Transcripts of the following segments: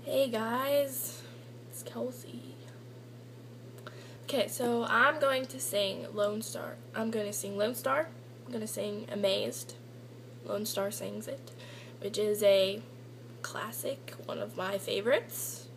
Hey guys, it's Kelsey. Okay, so I'm going to sing Lonestar. I'm going to sing Lonestar. I'm going to sing Amazed. Lonestar sings it, which is a classic, one of my favorites.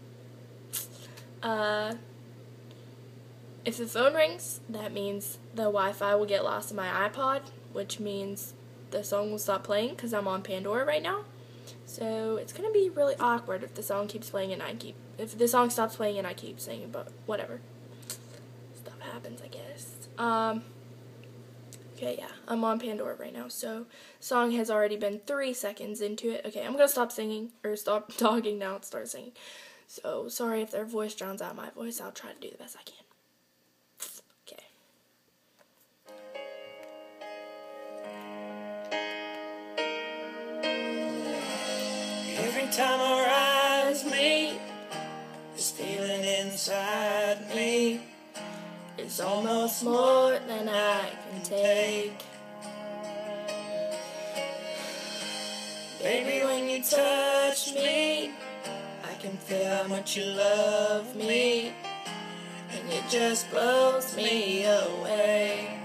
If the phone rings, that means the Wi-Fi will get lost in my iPod, which means the song will stop playing because I'm on Pandora right now. So it's gonna be really awkward if the song keeps playing and if the song stops playing and I keep singing, but whatever. Stuff happens, I guess. Okay, yeah, I'm on Pandora right now, so song has already been 3 seconds into it. Okay, I'm gonna stop singing, or stop talking now and start singing. So, sorry if their voice drowns out my voice. I'll try to do the best I can. Okay. Every time our eyes meet, this feeling inside me It's almost more than I can take. Baby, when you touch me, I can feel how much you love me, and it just blows me away.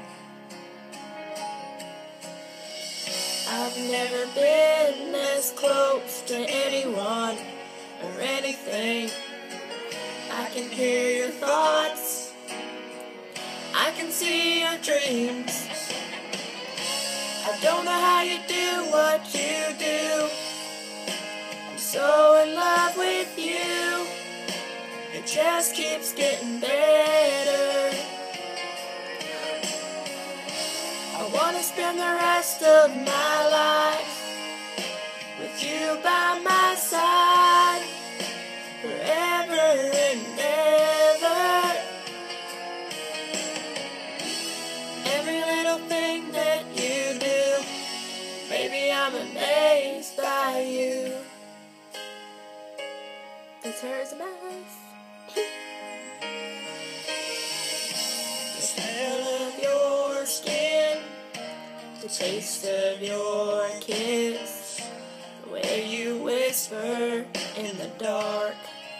I've never been this close to anyone or anything. I can hear your thoughts, I can see your dreams. I don't know how you do what you do. I'm so in love with you. It just keeps getting better. I want to spend the rest of my life with you by my side, forever and ever. Every little thing that you do, baby, I'm amazed by you. This hair is a mess. The smell of your skin, The taste of your kiss, the way you whisper in the dark,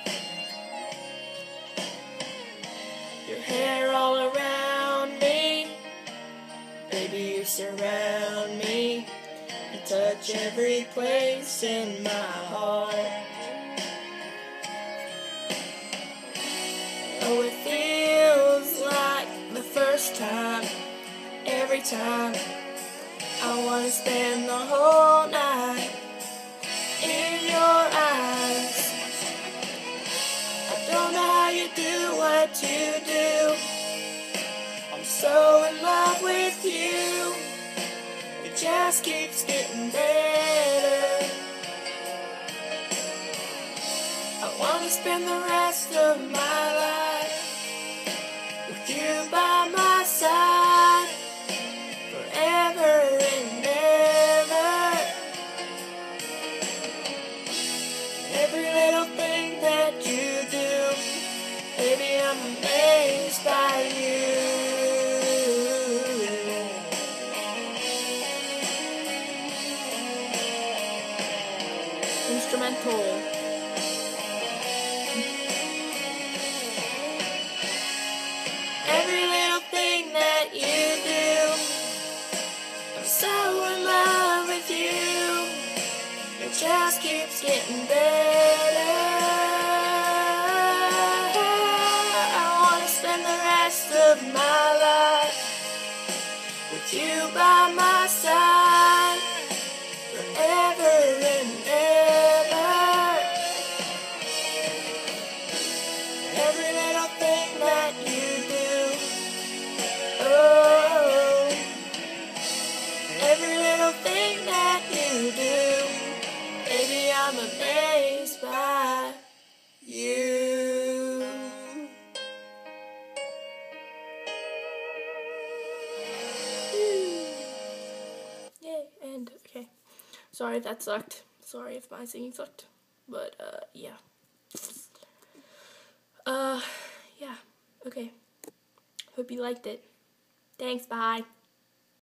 your hair all around me, baby, you surround me, you touch every place in my heart. Oh, it feels like the first time, every time. I want to spend the whole night in your eyes. I don't know how you do what you do. I'm so in love with you. It just keeps getting better. I want to spend the rest of my life with you by my side, forever and ever. Every little thing that you do, baby, I'm amazed by you. Instrumental. Every little thing that you do, I'm so in love with you. It just keeps getting better. I want to spend the rest of my life with you by my side, forever and ever. Every little thing that you do, oh, every little thing that you do, baby, I'm amazed by you. Yay, and okay. Sorry if that sucked. Sorry if my singing sucked. But, yeah. Yeah. Okay. Hope you liked it. Thanks, bye.